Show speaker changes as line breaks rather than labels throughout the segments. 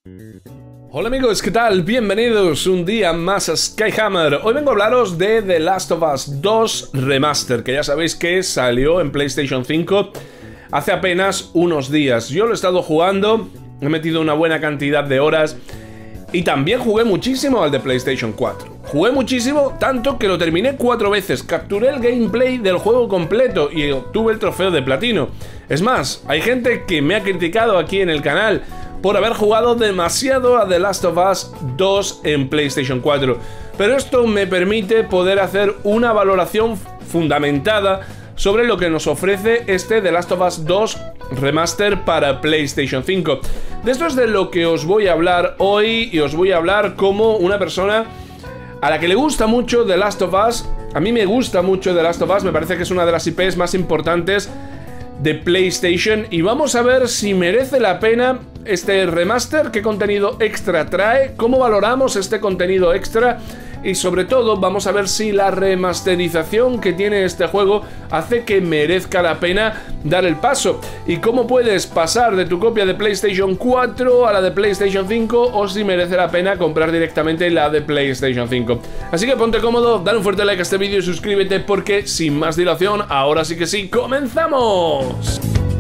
Hola amigos, ¿qué tal? Bienvenidos un día más a Skyhammer. Hoy vengo a hablaros de The Last of Us 2 Remaster, que ya sabéis que salió en PlayStation 5 hace apenas unos días. Yo lo he estado jugando, he metido una buena cantidad de horas y también jugué muchísimo al de PlayStation 4. Jugué muchísimo, tanto que lo terminé 4 veces, capturé el gameplay del juego completo y obtuve el trofeo de platino. Es más, hay gente que me ha criticado aquí en el canal por haber jugado demasiado a The Last of Us 2 en PlayStation 4. Pero esto me permite poder hacer una valoración fundamentada sobre lo que nos ofrece este The Last of Us 2 Remaster para PlayStation 5. De esto es de lo que os voy a hablar hoy, y os voy a hablar como una persona a la que le gusta mucho The Last of Us. A mí me gusta mucho The Last of Us, me parece que es una de las IPs más importantes de PlayStation, y vamos a ver si merece la pena este remaster, qué contenido extra trae, cómo valoramos este contenido extra y sobre todo vamos a ver si la remasterización que tiene este juego hace que merezca la pena dar el paso, y cómo puedes pasar de tu copia de PlayStation 4 a la de PlayStation 5 o si merece la pena comprar directamente la de PlayStation 5. Así que ponte cómodo, dale un fuerte like a este vídeo y suscríbete porque sin más dilación, ahora sí que sí, ¡comenzamos!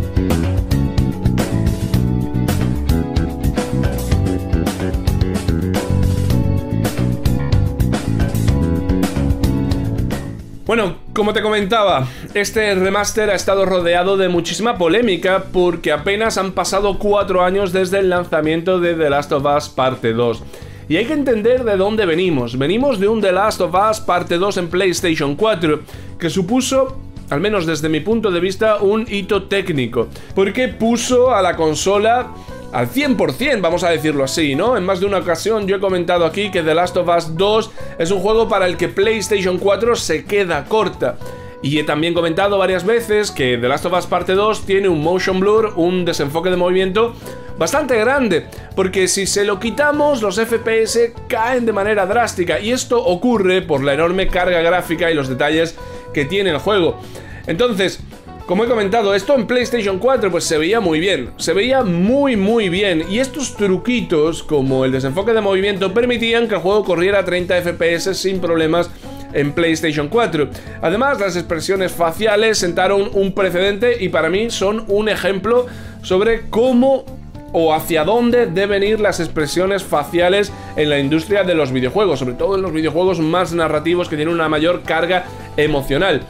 Bueno, como te comentaba, este remaster ha estado rodeado de muchísima polémica porque apenas han pasado 4 años desde el lanzamiento de The Last of Us Parte 2. Y hay que entender de dónde venimos. Venimos de un The Last of Us Parte 2 en PlayStation 4, que supuso, al menos desde mi punto de vista, un hito técnico, porque puso a la consola al 100%, vamos a decirlo así, ¿no? En más de una ocasión yo he comentado aquí que The Last of Us 2 es un juego para el que PlayStation 4 se queda corta. Y he también comentado varias veces que The Last of Us Parte 2 tiene un motion blur, un desenfoque de movimiento bastante grande, porque si se lo quitamos los FPS caen de manera drástica, y esto ocurre por la enorme carga gráfica y los detalles que tiene el juego. Entonces, como he comentado, esto en PlayStation 4 pues se veía muy bien, se veía muy bien, y estos truquitos como el desenfoque de movimiento permitían que el juego corriera a 30 FPS sin problemas en PlayStation 4. Además, las expresiones faciales sentaron un precedente y para mí son un ejemplo sobre cómo o hacia dónde deben ir las expresiones faciales en la industria de los videojuegos, sobre todo en los videojuegos más narrativos que tienen una mayor carga emocional.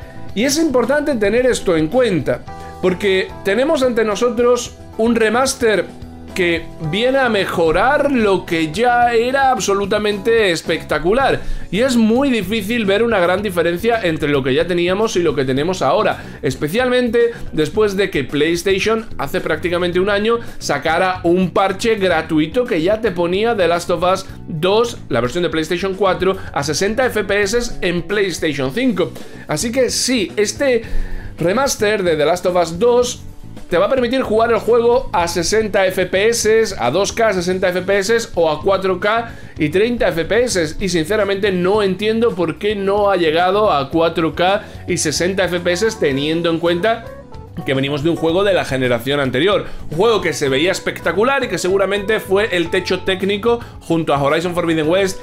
Y es importante tener esto en cuenta, porque tenemos ante nosotros un remaster que viene a mejorar lo que ya era absolutamente espectacular, y es muy difícil ver una gran diferencia entre lo que ya teníamos y lo que tenemos ahora, especialmente después de que PlayStation hace prácticamente un año sacara un parche gratuito que ya te ponía The Last of Us 2, la versión de PlayStation 4, a 60 FPS en PlayStation 5. Así que sí, este remaster de The Last of Us 2 te va a permitir jugar el juego a 60 FPS, a 2K 60 FPS o a 4K y 30 FPS, y sinceramente no entiendo por qué no ha llegado a 4K y 60 FPS teniendo en cuenta que venimos de un juego de la generación anterior, un juego que se veía espectacular y que seguramente fue el techo técnico junto a Horizon Forbidden West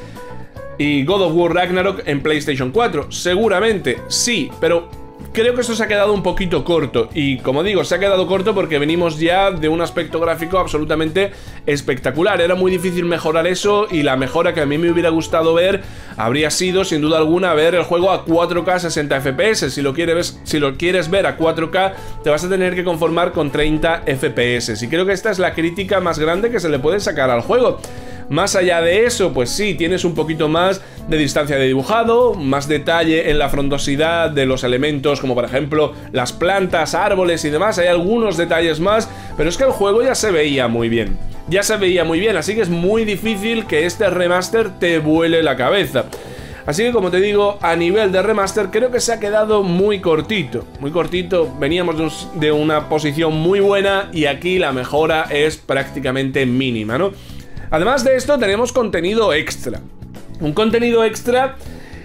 y God of War Ragnarok en PlayStation 4, seguramente sí, pero creo que esto se ha quedado un poquito corto, y como digo, se ha quedado corto porque venimos ya de un aspecto gráfico absolutamente espectacular. Era muy difícil mejorar eso, y la mejora que a mí me hubiera gustado ver habría sido, sin duda alguna, ver el juego a 4K 60 FPS. Si lo quieres ver a 4K, te vas a tener que conformar con 30 FPS, y creo que esta es la crítica más grande que se le puede sacar al juego. Más allá de eso, pues sí, tienes un poquito más de distancia de dibujado, más detalle en la frondosidad de los elementos, como por ejemplo las plantas, árboles y demás. Hay algunos detalles más, pero es que el juego ya se veía muy bien. Ya se veía muy bien, así que es muy difícil que este remaster te vuele la cabeza. Así que, como te digo, a nivel de remaster creo que se ha quedado muy cortito. Muy cortito, veníamos de una posición muy buena y aquí la mejora es prácticamente mínima, ¿no? Además de esto tenemos contenido extra. Un contenido extra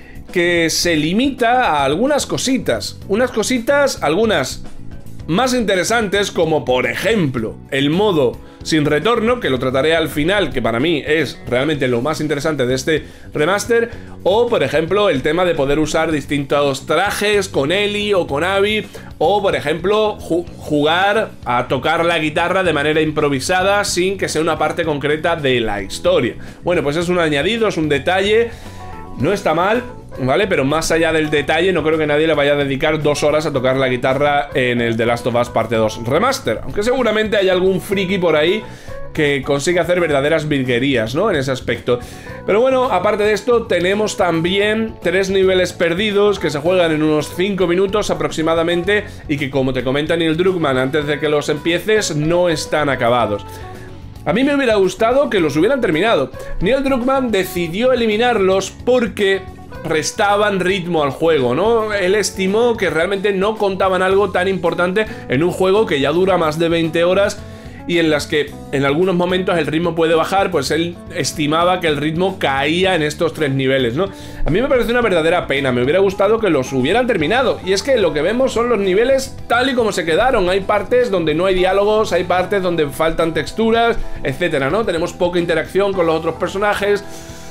que se limita a algunas cositas. Unas cositas, algunas más interesantes, como por ejemplo el modo sin retorno, que lo trataré al final, que para mí es realmente lo más interesante de este remaster, o por ejemplo el tema de poder usar distintos trajes con Ellie o con Abby, o por ejemplo jugar a tocar la guitarra de manera improvisada sin que sea una parte concreta de la historia. Bueno, pues es un añadido, es un detalle, no está mal, ¿vale? Pero más allá del detalle, no creo que nadie le vaya a dedicar 2 horas a tocar la guitarra en el The Last of Us Parte 2 Remaster, aunque seguramente hay algún friki por ahí que consigue hacer verdaderas virguerías, ¿no? En ese aspecto. Pero bueno, aparte de esto, tenemos también 3 niveles perdidos que se juegan en unos 5 minutos aproximadamente y que, como te comenta Neil Druckmann antes de que los empieces, no están acabados. A mí me hubiera gustado que los hubieran terminado. Neil Druckmann decidió eliminarlos porque restaban ritmo al juego, ¿no? Él estimó que realmente no contaban algo tan importante en un juego que ya dura más de 20 horas y en las que en algunos momentos el ritmo puede bajar, pues él estimaba que el ritmo caía en estos 3 niveles, ¿no? A mí me parece una verdadera pena, me hubiera gustado que los hubieran terminado, y es que lo que vemos son los niveles tal y como se quedaron. Hay partes donde no hay diálogos, hay partes donde faltan texturas, etcétera, ¿no? Tenemos poca interacción con los otros personajes.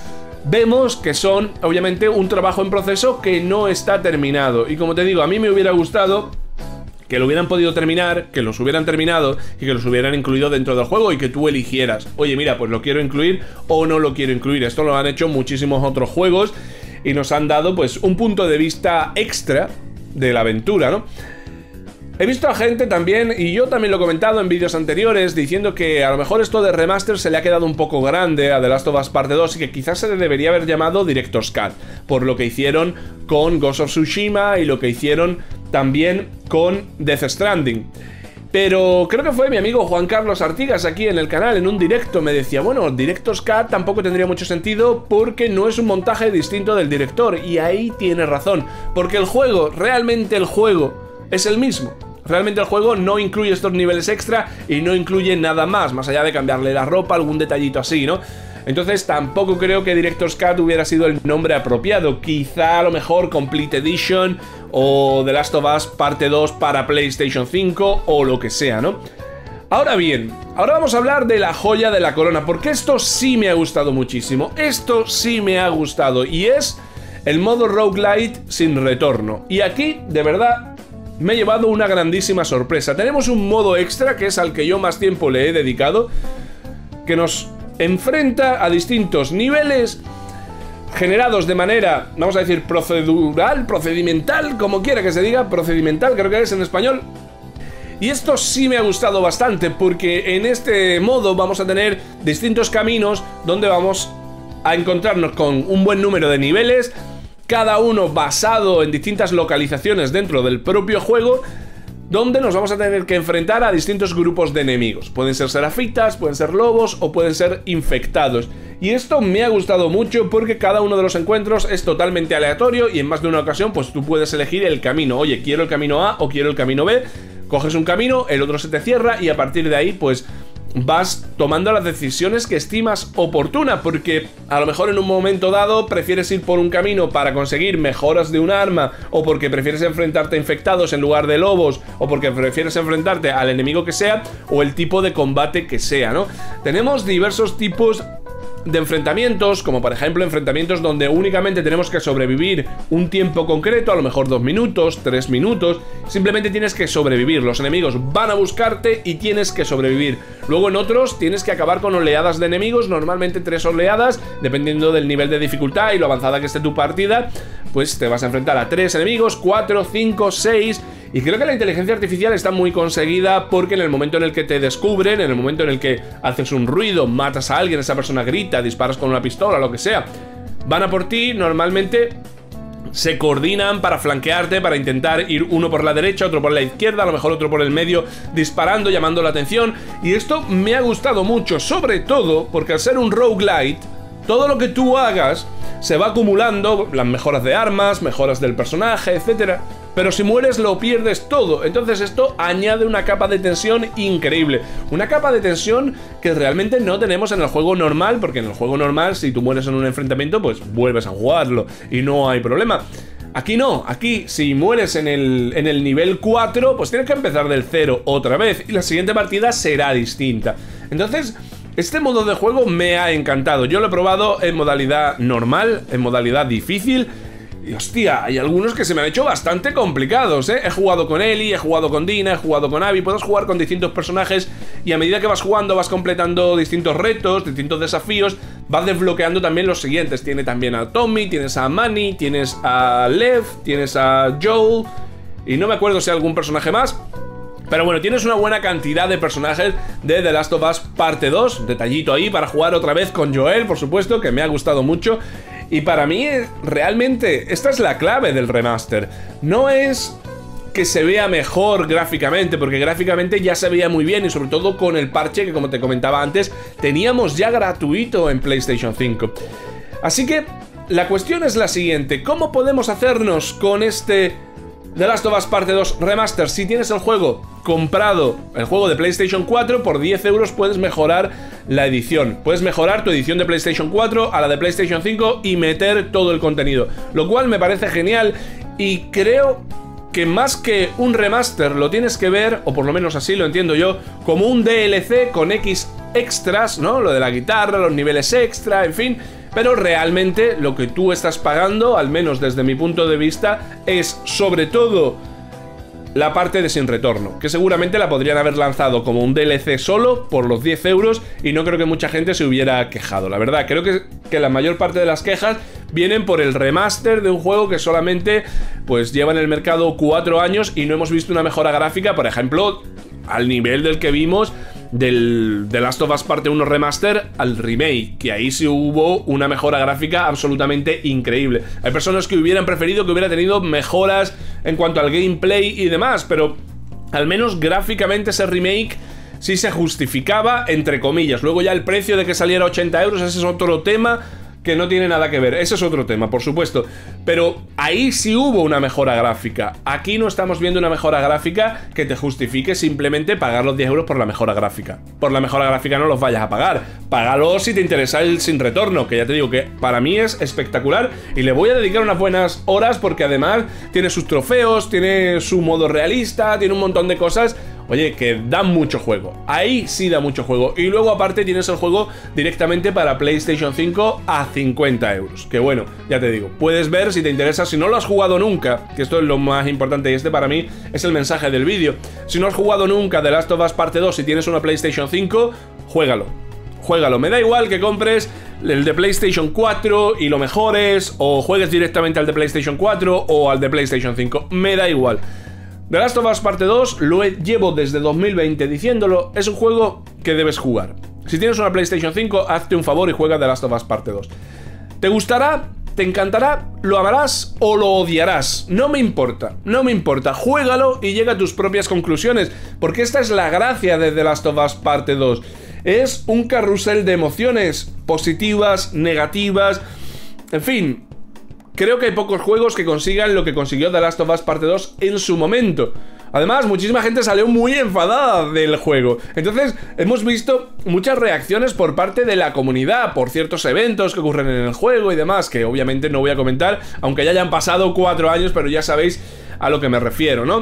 Vemos que son, obviamente, un trabajo en proceso que no está terminado, y como te digo, a mí me hubiera gustado que lo hubieran podido terminar, que los hubieran terminado y que los hubieran incluido dentro del juego y que tú eligieras, oye, mira, pues lo quiero incluir o no lo quiero incluir. Esto lo han hecho muchísimos otros juegos y nos han dado pues un punto de vista extra de la aventura, ¿no? He visto a gente también, y yo también lo he comentado en vídeos anteriores, diciendo que a lo mejor esto de remaster se le ha quedado un poco grande a The Last of Us Parte 2 y que quizás se le debería haber llamado Director's Cut, por lo que hicieron con Ghost of Tsushima y lo que hicieron también con Death Stranding. Pero creo que fue mi amigo Juan Carlos Artigas aquí en el canal, en un directo, me decía, bueno, Director's Cut tampoco tendría mucho sentido porque no es un montaje distinto del director, y ahí tiene razón, porque el juego, realmente el juego, es el mismo. Realmente el juego no incluye estos niveles extra y no incluye nada más allá de cambiarle la ropa, algún detallito así, ¿no? Entonces tampoco creo que Director's Cut hubiera sido el nombre apropiado. Quizá a lo mejor Complete Edition o The Last of Us Parte 2 para PlayStation 5 o lo que sea, ¿no? Ahora bien, ahora vamos a hablar de la joya de la corona, porque esto sí me ha gustado muchísimo. Esto sí me ha gustado, y es el modo roguelite sin retorno. Y aquí, de verdad, me he llevado una grandísima sorpresa. Tenemos un modo extra, que es al que yo más tiempo le he dedicado, que nos enfrenta a distintos niveles generados de manera, vamos a decir, procedural, procedimental, como quiera que se diga, procedimental creo que es en español. Y esto sí me ha gustado bastante, porque en este modo vamos a tener distintos caminos donde vamos a encontrarnos con un buen número de niveles, cada uno basado en distintas localizaciones dentro del propio juego, donde nos vamos a tener que enfrentar a distintos grupos de enemigos. Pueden ser serafitas, pueden ser lobos o pueden ser infectados. Y esto me ha gustado mucho porque cada uno de los encuentros es totalmente aleatorio y en más de una ocasión pues tú puedes elegir el camino. Oye, quiero el camino A o quiero el camino B. Coges un camino, el otro se te cierra y a partir de ahí pues vas tomando las decisiones que estimas oportuna, porque a lo mejor en un momento dado prefieres ir por un camino para conseguir mejoras de un arma, o porque prefieres enfrentarte a infectados en lugar de lobos, o porque prefieres enfrentarte al enemigo que sea, o el tipo de combate que sea, ¿no? Tenemos diversos tipos de enfrentamientos, como por ejemplo enfrentamientos donde únicamente tenemos que sobrevivir un tiempo concreto, a lo mejor 2 minutos, 3 minutos, simplemente tienes que sobrevivir, los enemigos van a buscarte y tienes que sobrevivir. Luego en otros tienes que acabar con oleadas de enemigos, normalmente 3 oleadas, dependiendo del nivel de dificultad y lo avanzada que esté tu partida, pues te vas a enfrentar a 3 enemigos, 4, 5, 6... Y creo que la inteligencia artificial está muy conseguida porque en el momento en el que te descubren, en el momento en el que haces un ruido, matas a alguien, esa persona grita, disparas con una pistola, lo que sea, van a por ti, normalmente se coordinan para flanquearte, para intentar ir uno por la derecha, otro por la izquierda, a lo mejor otro por el medio, disparando, llamando la atención. Y esto me ha gustado mucho, sobre todo porque al ser un roguelite, todo lo que tú hagas se va acumulando, las mejoras de armas, mejoras del personaje, etcétera. Pero si mueres lo pierdes todo. Entonces esto añade una capa de tensión increíble. Una capa de tensión que realmente no tenemos en el juego normal, porque en el juego normal si tú mueres en un enfrentamiento pues vuelves a jugarlo y no hay problema. Aquí no, aquí si mueres en el nivel 4 pues tienes que empezar del 0 otra vez y la siguiente partida será distinta. Entonces, este modo de juego me ha encantado. Yo lo he probado en modalidad normal, en modalidad difícil. Y hostia, hay algunos que se me han hecho bastante complicados, ¿eh? He jugado con Ellie, he jugado con Dina, he jugado con Abby. Puedes jugar con distintos personajes y a medida que vas jugando vas completando distintos retos, distintos desafíos. Vas desbloqueando también los siguientes. Tiene también a Tommy, tienes a Manny, tienes a Lev, tienes a Joel y no me acuerdo si hay algún personaje más. Pero bueno, tienes una buena cantidad de personajes de The Last of Us Parte 2. Detallito ahí para jugar otra vez con Joel, por supuesto, que me ha gustado mucho. Y para mí, realmente, esta es la clave del remaster. No es que se vea mejor gráficamente, porque gráficamente ya se veía muy bien. Y sobre todo con el parche que, como te comentaba antes, teníamos ya gratuito en PlayStation 5. Así que la cuestión es la siguiente: ¿cómo podemos hacernos con este The Last of Us Parte 2 Remaster? Si tienes el juego comprado, el juego de PlayStation 4, por 10 euros puedes mejorar la edición. Puedes mejorar tu edición de PlayStation 4 a la de PlayStation 5 y meter todo el contenido, lo cual me parece genial. Y creo que más que un remaster lo tienes que ver, o por lo menos así lo entiendo yo, como un DLC con X extras, ¿no? Lo de la guitarra, los niveles extra, en fin. Pero realmente lo que tú estás pagando, al menos desde mi punto de vista, es sobre todo la parte de Sin Retorno, que seguramente la podrían haber lanzado como un DLC solo por los 10 euros y no creo que mucha gente se hubiera quejado. La verdad, creo que la mayor parte de las quejas vienen por el remaster de un juego que solamente pues lleva en el mercado 4 años y no hemos visto una mejora gráfica, por ejemplo, al nivel del que vimos del The Last of Us Parte 1 Remaster al remake, que ahí sí hubo una mejora gráfica absolutamente increíble. Hay personas que hubieran preferido que hubiera tenido mejoras en cuanto al gameplay y demás, pero al menos gráficamente ese remake sí se justificaba, entre comillas. Luego ya el precio de que saliera 80 euros, ese es otro tema que no tiene nada que ver. Ese es otro tema, por supuesto. Pero ahí sí hubo una mejora gráfica. Aquí no estamos viendo una mejora gráfica que te justifique simplemente pagar los 10 euros por la mejora gráfica. Por la mejora gráfica no los vayas a pagar. Págalo si te interesa el Sin Retorno, que ya te digo que para mí es espectacular y le voy a dedicar unas buenas horas porque además tiene sus trofeos, tiene su modo realista, tiene un montón de cosas. Oye, que da mucho juego. Ahí sí da mucho juego. Y luego aparte tienes el juego directamente para PlayStation 5 a 50 euros. Que bueno, ya te digo, puedes ver si te interesa. Si no lo has jugado nunca, que esto es lo más importante y este para mí es el mensaje del vídeo. Si no has jugado nunca The Last of Us Parte 2 y tienes una PlayStation 5, juégalo. Juégalo. Me da igual que compres el de PlayStation 4 y lo mejores, o juegues directamente al de PlayStation 4 o al de PlayStation 5. Me da igual. The Last of Us Parte 2 llevo desde 2020 diciéndolo, es un juego que debes jugar. Si tienes una PlayStation 5, hazte un favor y juega The Last of Us Parte 2. ¿Te gustará? ¿Te encantará? ¿Lo amarás o lo odiarás? No me importa, no me importa. Juégalo y llega a tus propias conclusiones, porque esta es la gracia de The Last of Us Parte 2. Es un carrusel de emociones positivas, negativas, en fin. Creo que hay pocos juegos que consigan lo que consiguió The Last of Us Parte 2 en su momento. Además, muchísima gente salió muy enfadada del juego. Entonces, hemos visto muchas reacciones por parte de la comunidad por ciertos eventos que ocurren en el juego y demás, que obviamente no voy a comentar, aunque ya hayan pasado 4 años, pero ya sabéis a lo que me refiero, ¿no?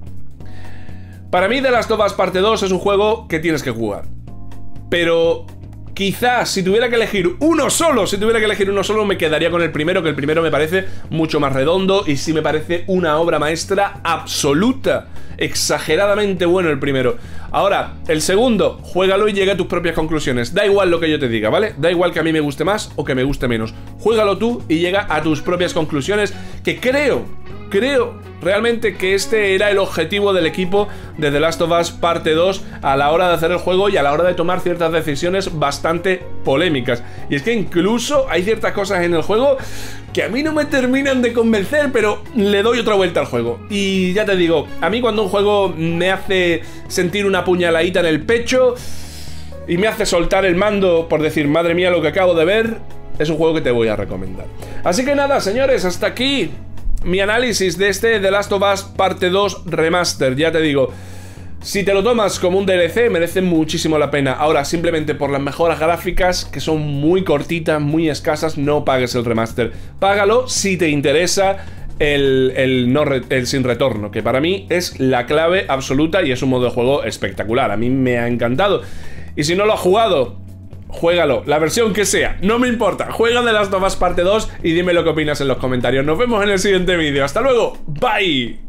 Para mí, The Last of Us Parte 2 es un juego que tienes que jugar. Pero quizás, si tuviera que elegir uno solo, me quedaría con el primero, que el primero me parece mucho más redondo y sí me parece una obra maestra absoluta. Exageradamente bueno el primero. Ahora, el segundo, juégalo y llega a tus propias conclusiones. Da igual lo que yo te diga, ¿vale? Da igual que a mí me guste más o que me guste menos. Juégalo tú y llega a tus propias conclusiones, que creo realmente que este era el objetivo del equipo de The Last of Us Parte 2 a la hora de hacer el juego y a la hora de tomar ciertas decisiones bastante polémicas. Y es que incluso hay ciertas cosas en el juego que a mí no me terminan de convencer, pero le doy otra vuelta al juego. Y ya te digo, a mí cuando un juego me hace sentir una puñaladita en el pecho y me hace soltar el mando por decir, madre mía, lo que acabo de ver, es un juego que te voy a recomendar. Así que nada, señores, hasta aquí mi análisis de este The Last of Us Parte 2 Remaster. Ya te digo, si te lo tomas como un DLC, merece muchísimo la pena. Ahora, simplemente por las mejoras gráficas, que son muy cortitas, muy escasas, no pagues el remaster. Págalo si te interesa el Sin Retorno, que para mí es la clave absoluta y es un modo de juego espectacular. A mí me ha encantado. Y si no lo has jugado, juégalo, la versión que sea, no me importa. Juega The Last of Us Parte 2 y dime lo que opinas en los comentarios. Nos vemos en el siguiente vídeo. ¡Hasta luego! ¡Bye!